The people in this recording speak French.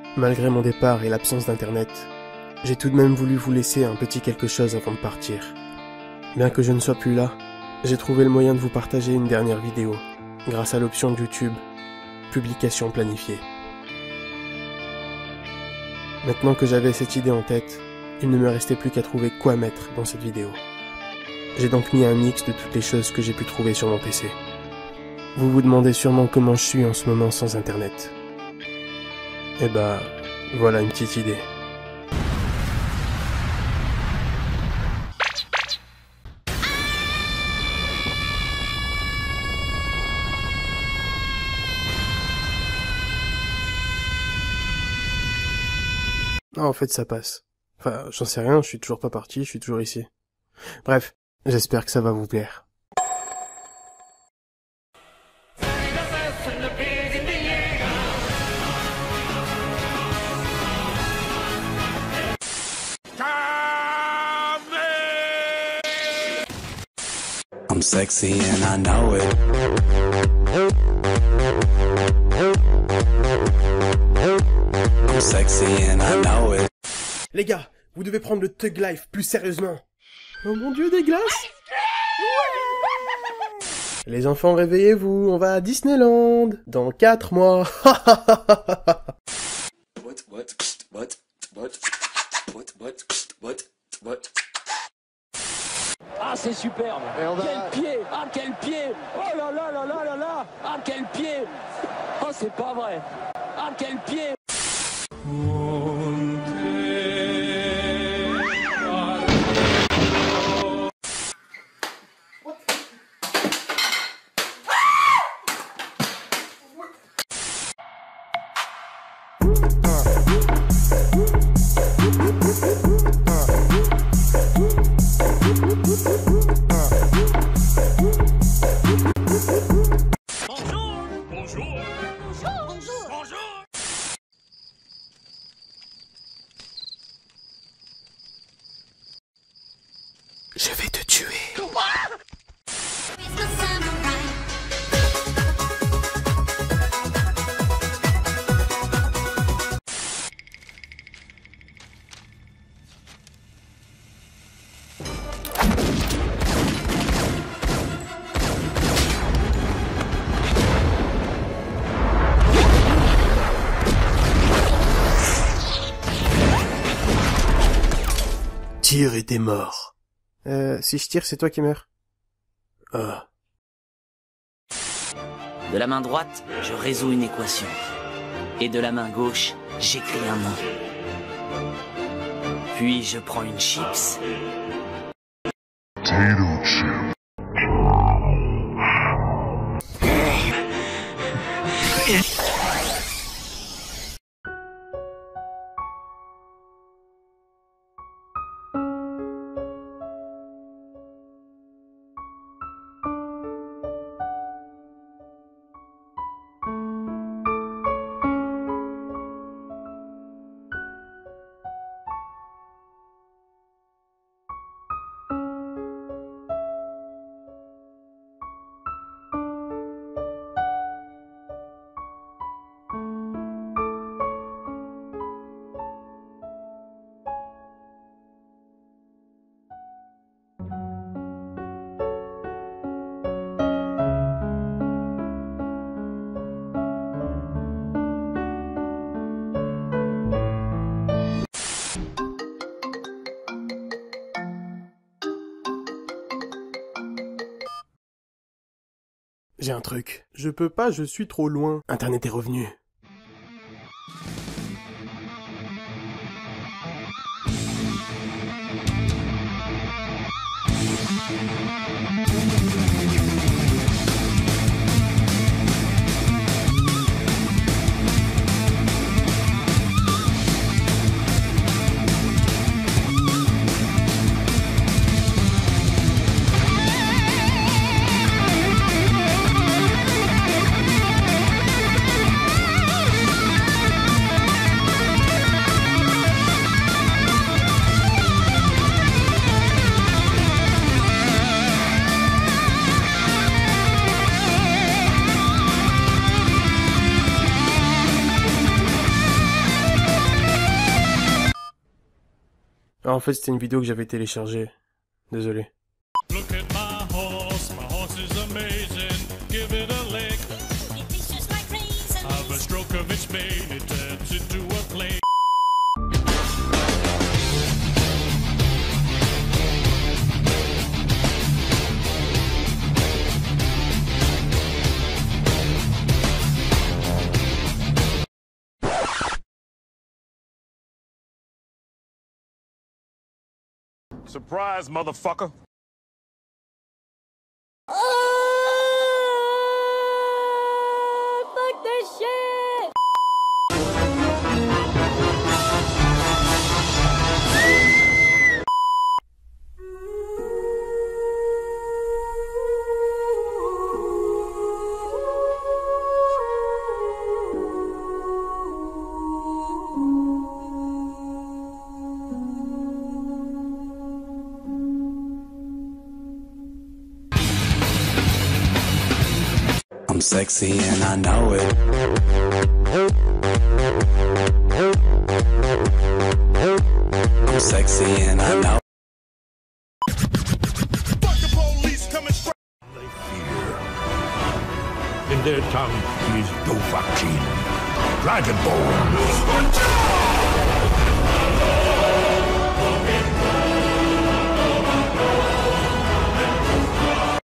Malgré mon départ et l'absence d'internet, j'ai tout de même voulu vous laisser un petit quelque chose avant de partir. Bien que je ne sois plus là, j'ai trouvé le moyen de vous partager une dernière vidéo, grâce à l'option de YouTube, publication planifiée. Maintenant que j'avais cette idée en tête, il ne me restait plus qu'à trouver quoi mettre dans cette vidéo. J'ai donc mis un mix de toutes les choses que j'ai pu trouver sur mon PC. Vous vous demandez sûrement comment je suis en ce moment sans internet. Eh bah, voilà une petite idée. Ah, en fait, ça passe. Enfin, j'en sais rien, je suis toujours pas parti, je suis toujours ici. Bref, j'espère que ça va vous plaire. I'm sexy and I know it. I'm sexy and I know it. Les gars, vous devez prendre le Thug Life plus sérieusement. Oh mon dieu, des glaces? Ouais. Les enfants, réveillez-vous, on va à Disneyland dans 4 mois. Ah, c'est superbe. Quel pied. Ah, quel pied. Oh là là là là là là. Ah, quel pied. Oh, c'est pas vrai. Ah, quel pied. Je vais te tuer. Tire et t'es mort. Si je tire, c'est toi qui meurs. Ah. De la main droite, je résous une équation. Et de la main gauche, j'écris un mot. Puis je prends une chips. J'ai un truc. Je peux pas, je suis trop loin. Internet est revenu. Ah, en fait, c'était une vidéo que j'avais téléchargée. Désolé. Look at my horse is amazing. Give it a lick. It tastes just like raisins. Have a stroke of its mane, it turns into a clay. Surprise, motherfucker. Fuck this shit! I'm sexy and I know it. I'm sexy and I know it. Fuck the police coming straight. They fear. In their tongue is Dovahkiin, Dragonborn.